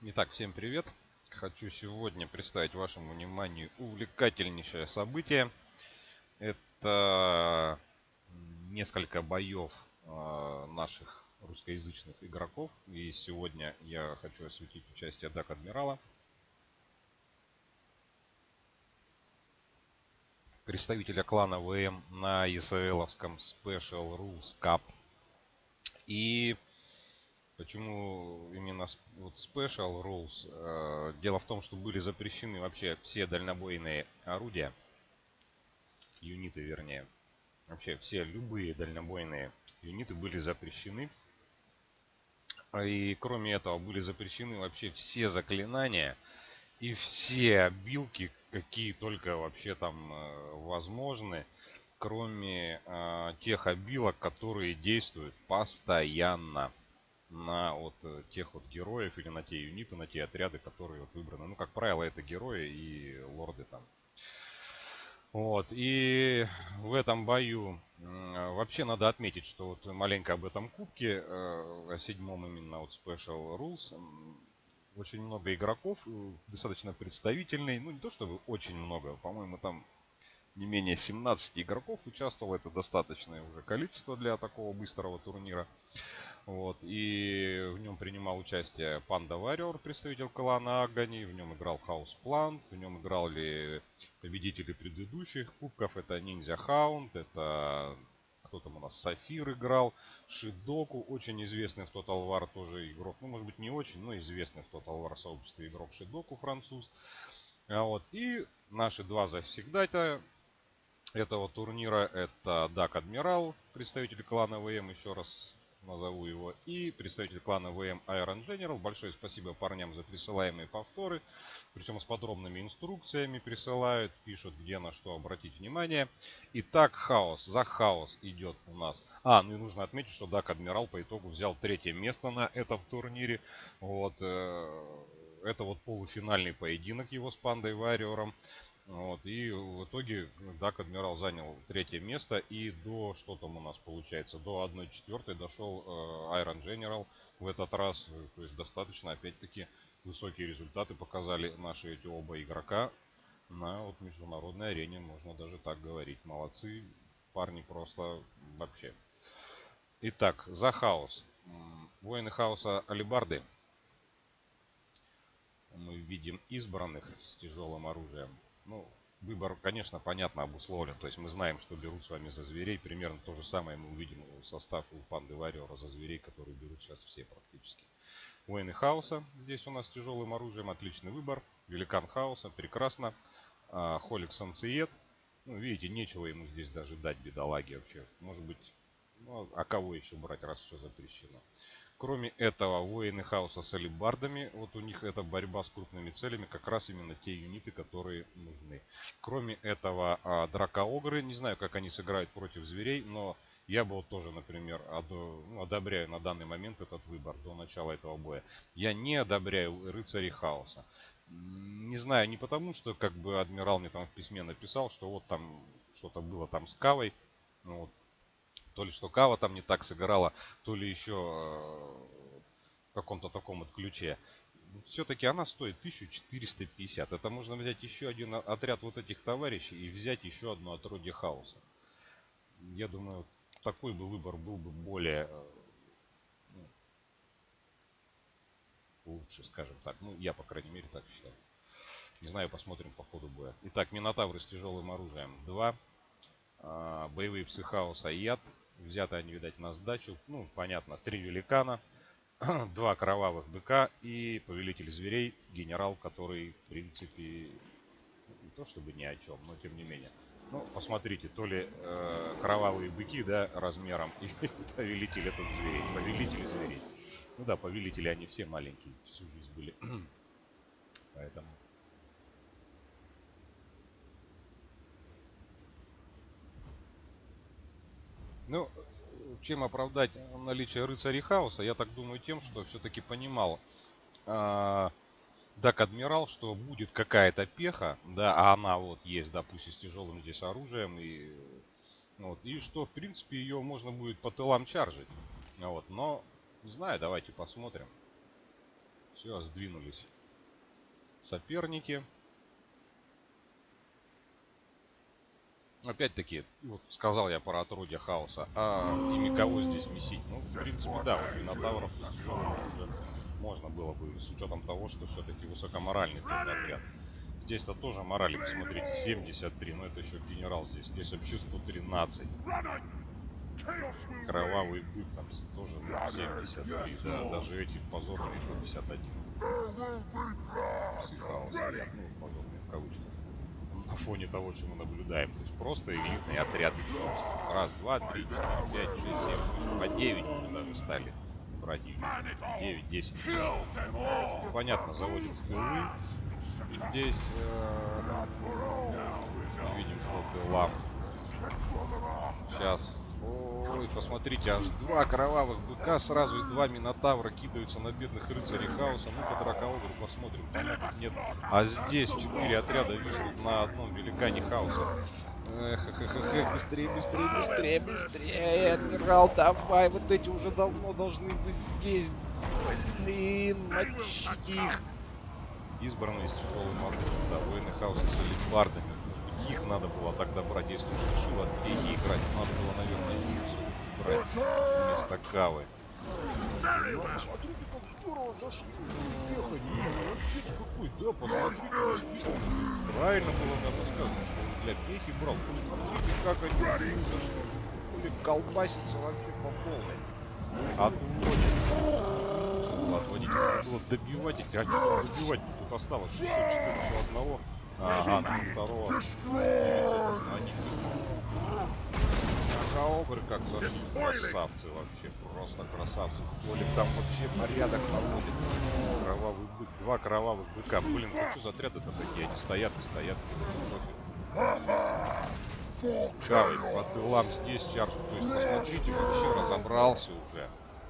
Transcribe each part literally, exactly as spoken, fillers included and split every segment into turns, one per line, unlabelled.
Итак, всем привет! Хочу сегодня представить вашему вниманию увлекательнейшее событие. Это несколько боев э, наших русскоязычных игроков. И сегодня я хочу осветить участие Dak Адмирала, представителя клана ВМ на ЕСЛовском Special Rules Cup. И почему именно вот Special Rules? Дело в том, что были запрещены вообще все дальнобойные орудия, юниты вернее. Вообще все любые дальнобойные юниты были запрещены. И кроме этого были запрещены вообще все заклинания и все обилки, какие только вообще там возможны. Кроме э, тех обилок, которые действуют постоянно на вот тех вот героев или на те юниты, на те отряды, которые вот выбраны. Ну, как правило, это герои и лорды там. Вот, и в этом бою э, вообще надо отметить, что вот маленько об этом кубке, э, о седьмом именно вот Special Rules, очень много игроков, достаточно представительный, ну не то чтобы очень много, по-моему там не менее семнадцати игроков участвовало, это достаточное уже количество для такого быстрого турнира. Вот, и в нем принимал участие Panda Warrior, представитель клана Агани, в нем играл House Plant, в нем играли победители предыдущих кубков, это Ninja Hound, это кто там у нас, Сафир играл, Шидоку, очень известный в Total War тоже игрок, ну может быть не очень, но известный в Total War сообществе игрок Шидоку, француз. А вот, и наши два завсегдатая этого турнира, это Dak Адмирал, представитель клана ВМ, еще раз назову его, и представитель клана ВМ Iron General. Большое спасибо парням за присылаемые повторы, причем с подробными инструкциями присылают, пишут, где на что обратить внимание. Итак, хаос, за хаос идет у нас. А, ну и нужно отметить, что Dak Адмирал по итогу взял третье место на этом турнире. Вот, э, это вот полуфинальный поединок его с Пандой Варриором. Вот, и в итоге Dak Адмирал занял третье место, и до, что там у нас получается, до одной четвертой дошел э, Iron General в этот раз. То есть достаточно, опять-таки, высокие результаты показали наши эти оба игрока на вот международной арене, можно даже так говорить. Молодцы парни просто вообще. Итак, за хаос. Воины хаоса алибарды. Мы видим избранных с тяжелым оружием. Ну, выбор, конечно, понятно обусловлен. То есть мы знаем, что берут с вами за зверей. Примерно то же самое мы увидим состав у Панды Варриора за зверей, которые берут сейчас все практически. Воины хаоса. Здесь у нас с тяжелым оружием. Отличный выбор. Великан хаоса. Прекрасно. Холик Санциет. Ну, видите, нечего ему здесь даже дать, бедолаге вообще. Может быть, ну, а кого еще брать, раз все запрещено. Кроме этого, воины хаоса с алибардами, вот у них это борьба с крупными целями, как раз именно те юниты, которые нужны. Кроме этого, дракоогры, не знаю, как они сыграют против зверей, но я бы вот тоже, например, одобряю на данный момент этот выбор до начала этого боя. Я не одобряю рыцарей хаоса. Не знаю, не потому, что как бы адмирал мне там в письме написал, что вот там что-то было там с Кавой, ну, вот, то ли что Кава там не так сыграла, то ли еще в каком-то таком вот ключе. Все-таки она стоит тысячу четыреста пятьдесят. Это можно взять еще один отряд вот этих товарищей и взять еще одно отродье хаоса. Я думаю, такой бы выбор был бы более ну, лучше, скажем так. Ну, я, по крайней мере, так считаю. Не знаю, посмотрим по ходу боя. Итак, Минотавры с тяжелым оружием два. Боевые псы хаоса и яд. Взяты они, видать, на сдачу. Ну, понятно, три великана, два кровавых быка и повелитель зверей, генерал, который, в принципе, не то чтобы ни о чем, но тем не менее. Ну, посмотрите, то ли э, кровавые быки, да, размером, или повелитель этот зверей, повелитель зверей. Ну да, повелители они все маленькие, всю жизнь были. Поэтому... Ну, чем оправдать наличие рыцарей хаоса, я так думаю тем, что все-таки понимал э, Dak Адмирал, что будет какая-то пеха, да, а она вот есть, да, пусть и с тяжелым здесь оружием, и, вот, и что, в принципе, ее можно будет по тылам чаржить, вот, но, не знаю, давайте посмотрим. Все, сдвинулись соперники. Опять-таки, вот сказал я про отродья хаоса. А ими кого здесь месить? Ну, в принципе, да, вот Минотавров с тяжелыми уже можно было бы, с учетом того, что все-таки высокоморальный тоже отряд. Здесь-то тоже морали, посмотрите, семьдесят три, но это еще генерал здесь. Здесь вообще сто тринадцать. Кровавый бык там тоже семьдесят три, да, даже эти позорные пятьдесят один. Психаус, ну, позорные в кавычках. На фоне того, что мы наблюдаем. То есть просто элитный отряд. Раз, два, три, четыре, пять, шесть, семь, по девять уже даже стали противники. девять, десять. Ну, понятно, заводим в тылы. Здесь э, мы видим по тылам. Сейчас. Ой, посмотрите, аж два кровавых быка сразу и два минотавра кидаются на бедных рыцарей хаоса. Ну-ка, Дракоогр, посмотрим. Понятно, нет. А здесь четыре отряда виснут на одном великане хаоса. Эх, эх, эх, эх, эх, быстрее, быстрее, быстрее, быстрее, адмирал, давай, вот эти уже давно должны быть здесь. Блин, мочите их. Избранные с тяжелым оружием, да, воины хаоса с элитбардами. Их надо было тогда брать, если уж решил от Пехи играть, надо было, наверное, их все брать вместо Кавы. Ну, посмотрите, как здорово зашли. Пеха, не какой, да, посмотрите, действительно. Правильно было, наверное, сказано, что он для Пехи брал. Посмотрите, как они зашли. Хули колбасится вообще по полной. Отводит. Что было отводить? Нужно было добивать эти. А что добивать-то? Тут осталось шестьсот четыре, все одного. Ага, ну второго. Дракоогры как зашли. Красавцы вообще. Просто красавцы. Толик там вообще порядок наводит. Кровавый бык. Два кровавых быка. Блин, ну что за отряды-то такие? Они стоят и стоят. Кавы по тылам здесь чаржу. То есть, посмотрите, вообще разобрался уже.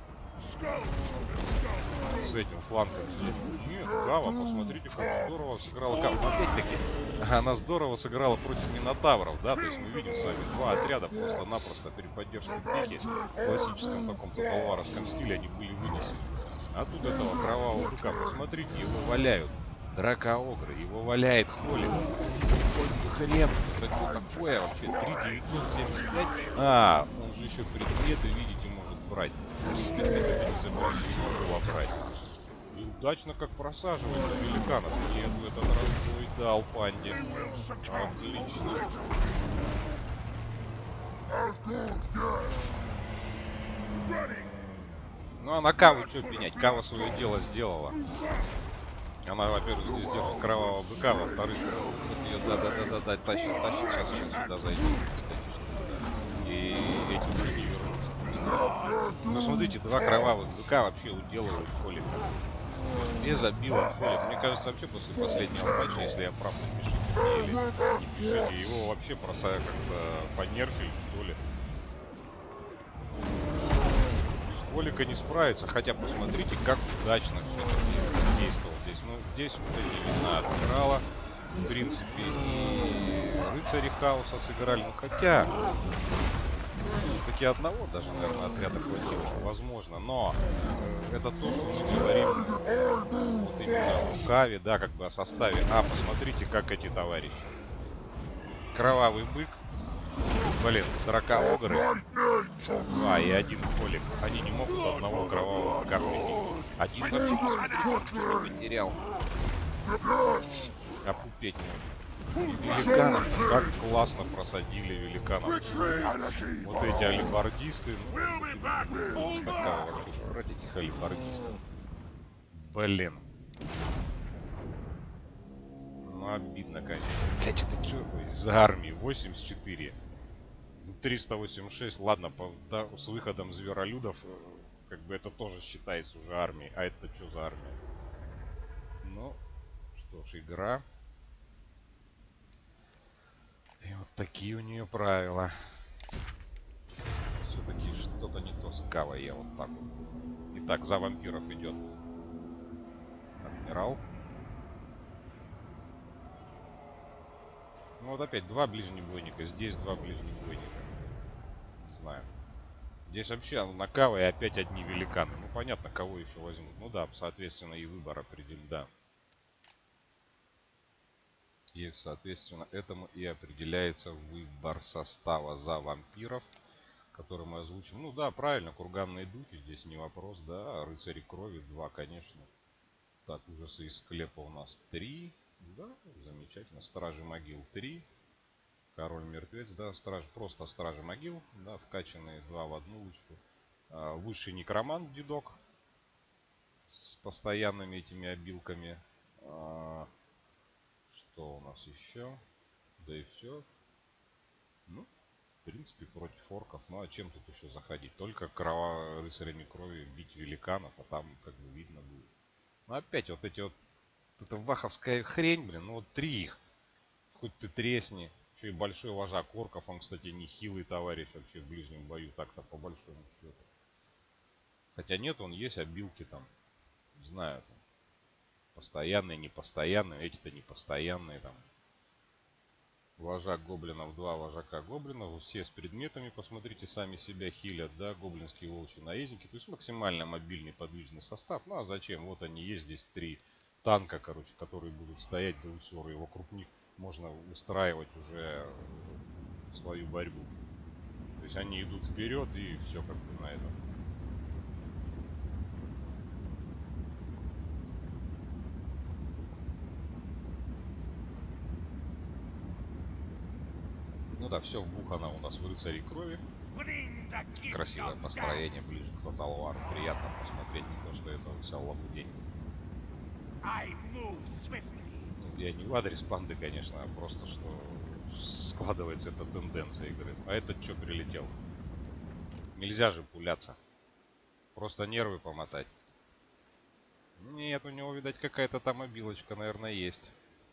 С этим флангом здесь. Нет, Кава, посмотрите, как здорово сыграла Кава. Но опять-таки, она здорово сыграла против Минотавров, да, то есть мы видим с вами два отряда просто-напросто при поддержке Пехи в классическом таком топалваровском стиле они были вынесены. А тут этого кровавого быка, посмотрите, его валяют. Дракоогры, его валяет Холли. Хрен, это что такое вообще? три девятьсот семьдесят пять? А, он же еще предметы, видите, может брать. Предметы не запрещено было брать. И удачно как просаживает на великанов. Нет, в этот раз бой дал панде. Отлично. Ну а на Каву что пенять? Кава свое дело сделала. Она, во-первых, здесь держит кровавого быка, во-вторых, вот ее да-да-да-да тащит, тащит, сейчас сейчас сюда зайдет, конечно, и эти уже не вернутся. Ну, смотрите, два кровавых быка вообще уделывают Холика. Без обилок Холик. Мне кажется, вообще после последнего матча, если я прав, напишите мне или не пишите, его вообще просто как-то понерфили, что ли. Холика не справится, хотя посмотрите, как удачно все-таки действовал здесь. Ну, здесь уже не вина адмирала, в принципе, и рыцари хаоса сыграли. Ну, хотя, все-таки одного даже, наверное, отряда хватило, возможно. Но это то, что мы говорим вот именно о Каве, да, как бы о составе. А, посмотрите, как эти товарищи. Кровавый бык. Блин, Дракоогры. А, и один Холик. Они не могут одного кровавого быка прийти. Один вообще, посмотрите, что потерял. Опупеть не может. Великанов, как классно просадили великанов. Вот эти алибардисты. Ну, такая вообще, брать этих алибардистов. Блин. Ну, обидно, конечно. Блять, это что из-за армии? восемьдесят четыре. триста восемьдесят шесть, ладно, по, да, с выходом зверолюдов, как бы это тоже считается уже армией. А это что за армия? Ну, что ж, игра. И вот такие у нее правила. Все-таки что-то не то с Кавой, я вот так вот. Итак, за вампиров идет адмирал. Ну вот опять два ближнебойника, здесь два ближнебойника. Не знаю. Здесь вообще на Каве опять одни великаны. Ну непонятно, кого еще возьмут. Ну да, соответственно, и выбор определен, да. И, соответственно, этому и определяется выбор состава за вампиров, который мы озвучим. Ну да, правильно, курганные духи, здесь не вопрос, да. Рыцари крови два, конечно. Так, ужасы из склепа у нас три. Да, замечательно. Стражи могил три. Король мертвец, да. Страж, просто стражи могил, да, вкачанные два в одну лучку. А, высший некромант дедок с постоянными этими обилками. А, что у нас еще? Да и все. Ну, в принципе, против орков. Ну, а чем тут еще заходить? Только крова... рыцарями крови бить великанов, а там, как бы, видно будет. Ну, опять вот эти вот... Это ваховская хрень, блин. Ну, вот три их. Хоть ты тресни. Еще и большой вожак орков. Он, кстати, не хилый товарищ вообще в ближнем бою. Так-то по большому счету. Хотя нет, он есть обилки там. Не знаю, там. Постоянные, непостоянные. Эти-то непостоянные там. Вожак гоблинов два, вожака гоблинов. Все с предметами, посмотрите, сами себя хилят, да, гоблинские волчьи наездники. То есть максимально мобильный подвижный состав. Ну а зачем? Вот они есть, здесь три танка, короче, которые будут стоять до усера. И вокруг них можно устраивать уже свою борьбу. То есть они идут вперед и все как бы на этом. Ну да, все вбухано у нас в рыцаре крови. Красивое построение ближе к Total War. Приятно посмотреть, не то, что это вся лабудень. Ну, я не в адрес панды, конечно, а просто что складывается эта тенденция игры. А этот что прилетел? Нельзя же пуляться. Просто нервы помотать. Нет, у него, видать, какая-то там обилочка, наверное, есть.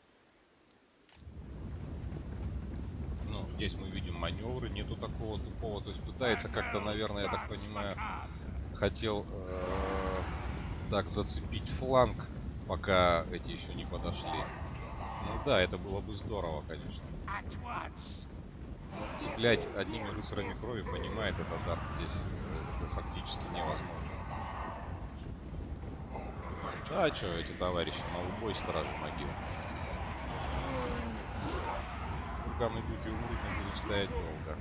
Здесь мы видим маневры, нету такого тупого, то есть пытается как-то, наверное, я так понимаю, хотел э, так зацепить фланг, пока эти еще не подошли. Ну да, это было бы здорово, конечно. Цеплять одними рыцарями крови, понимает этот дар, здесь это фактически невозможно. А что, эти товарищи на убой стражи могил. Курганные духи умрут, не будут стоять долго.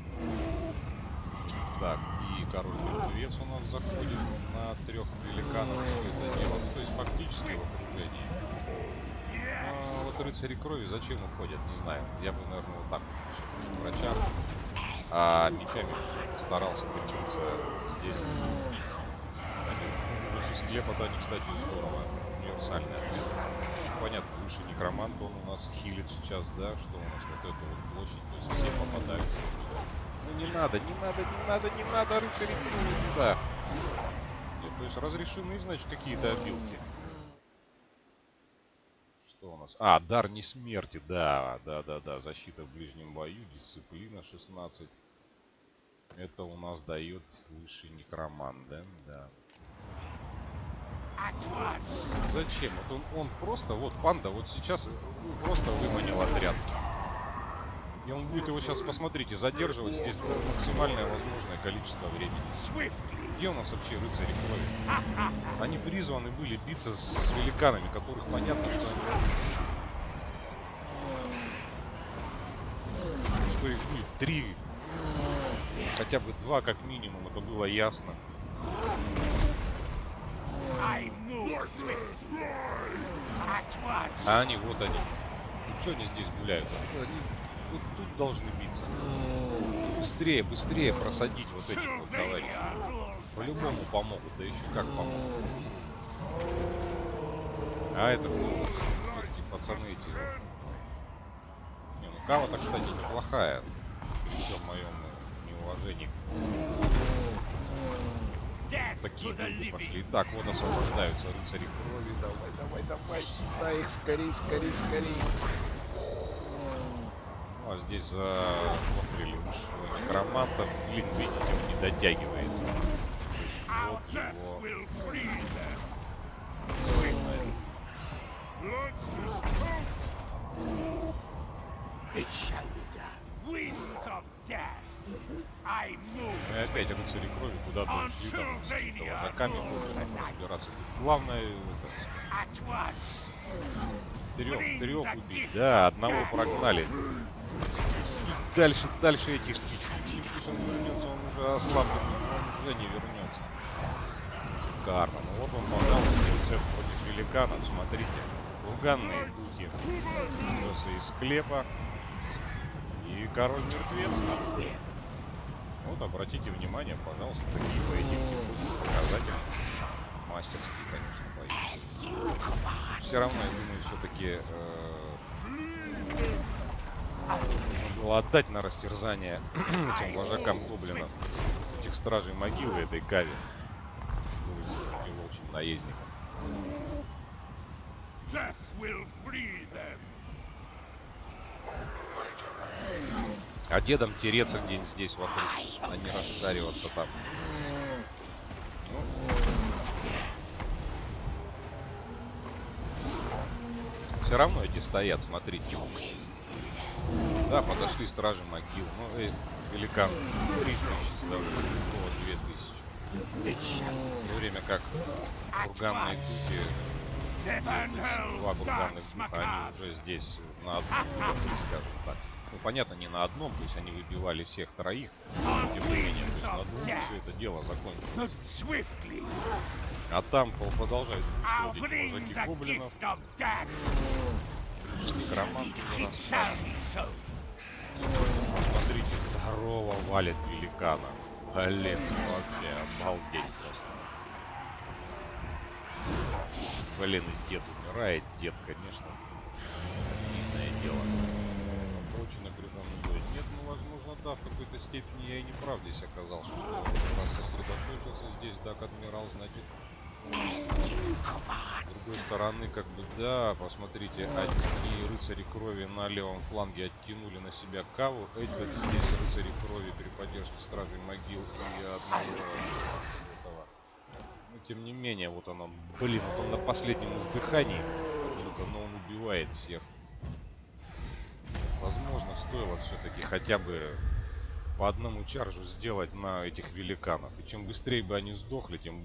Так, и король мертвец у нас заходит на трех великанов. Это дело, ну, то есть фактически в окружении. А вот рыцари крови зачем уходят, не знаю. Я бы, наверное, вот так вот врача. А мечами старался прикрыться здесь. После склепа-то они, кстати, здорово. Универсальные. Понятно, лучший некромант, он у нас хилит сейчас, да, что у нас вот эта вот площадь, то есть все попадают. Ну не надо, не надо, не надо, не надо, рыцари не туда. Нет, то есть разрешены, значит, какие-то обилки. Что у нас? А, дар не смерти, да, да, да, да, защита в ближнем бою, дисциплина шестнадцать. Это у нас дает высший некромант, да, да. Зачем? Вот он, он просто, вот панда, вот сейчас просто выманил отряд. И он будет его сейчас, посмотрите, задерживать здесь максимальное возможное количество времени. Где у нас вообще рыцари крови? Они призваны были биться с, с великанами, которых понятно, что они... Что их будет три, хотя бы два как минимум, это было ясно. А они, вот они. Ну что они здесь гуляют? Они вот тут должны биться. Быстрее, быстрее просадить вот этих вот товарищей. По-любому помогут, да еще как помогут. А это ну, все-таки пацаны эти. Не, ну кава-то, кстати, неплохая. При всем моем неуважении. Такие люди пошли. Так, вот освобождаются рыцари крови. Давай, давай, давай. Сюда их скорей, скорей, скорей. Ну, а здесь захватили уж некроманта. Блин, видите, он не дотягивается. Вот его. И опять рыцари крови куда-то ушли там с какими-то вожаками разбираться. Главное это, трех, трех убить. Да, одного прогнали. И дальше, дальше этих пяти, пусть он вернется, он уже ослаблен, он уже не вернется. Шикарно. Ну вот он подал рецепт против великанов, смотрите. Курганные духи, ужасы из склепа и король мертвец. Вот обратите внимание, пожалуйста, такие поединки будут показательны. Мастерские, конечно, поединки. Все равно, я думаю, все-таки э, нужно было отдать на растерзание этим вожакам гоблинов, этих стражей могилы этой Кави, и волчьим наездникам. А дедом тереться где-нибудь здесь вокруг, а не расшариваться там. Ну. Все равно эти стоят, смотрите. Да, подошли стражи могил. Ну, эй, великан, три тысячи ставлю, о, две тысячи. В то время как курганные духи, два курганных духа, они уже здесь на одном, скажем так. Ну, понятно, не на одном, то есть они выбивали всех троих. Тем не менее, то есть на двух все это дело закончилось. А там продолжают уничтожить вожаки гоблинов. Некромант уже расстал. Смотрите, здорово валит великана. Блин, вообще обалдеть просто. Блин, и дед умирает. Дед, конечно, длинное дело. Очень напряженный бой. Нет, ну, возможно, да, в какой-то степени я и не прав здесь оказался, что раз сосредоточился здесь Дак Адмирал, значит, с другой стороны, как бы, да, посмотрите, одни рыцари крови на левом фланге оттянули на себя Каву, эти здесь рыцари крови при поддержке стражей могил и одного этого. Но тем не менее, вот он, блин, вот он на последнем издыхании, но он убивает всех. Возможно, стоило все-таки хотя бы по одному чаржу сделать на этих великанов. И чем быстрее бы они сдохли, тем,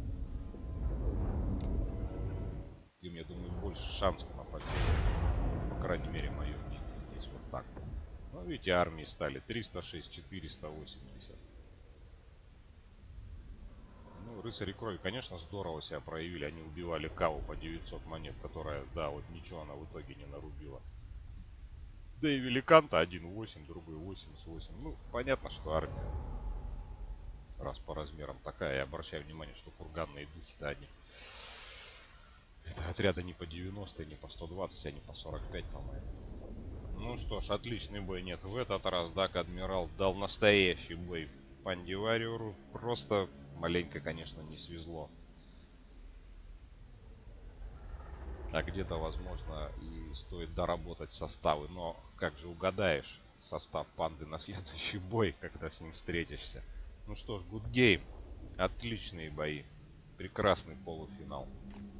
тем я думаю, больше шансов на победу. По крайней мере, мое мнение здесь вот так. Ну, видите, армии стали триста шесть, четыреста восемьдесят. Ну, рыцари крови, конечно, здорово себя проявили. Они убивали Каву по девятьсот монет, которая, да, вот ничего она в итоге не нарубила. Да и великан-то один восемь, другой восемьдесят восемь. Ну, понятно, что армия, раз по размерам такая. Я обращаю внимание, что курганные духи-то они... Это отряды не по девяносто, не по сто двадцать, а не по сорок пять, по-моему. Ну что ж, отличный бой. Нет, в этот раз Дак Адмирал дал настоящий бой Пандивариору. Просто маленько, конечно, не свезло. А где-то, возможно, и стоит доработать составы. Но как же угадаешь состав Панды на следующий бой, когда с ним встретишься? Ну что ж, good game. Отличные бои. Прекрасный полуфинал.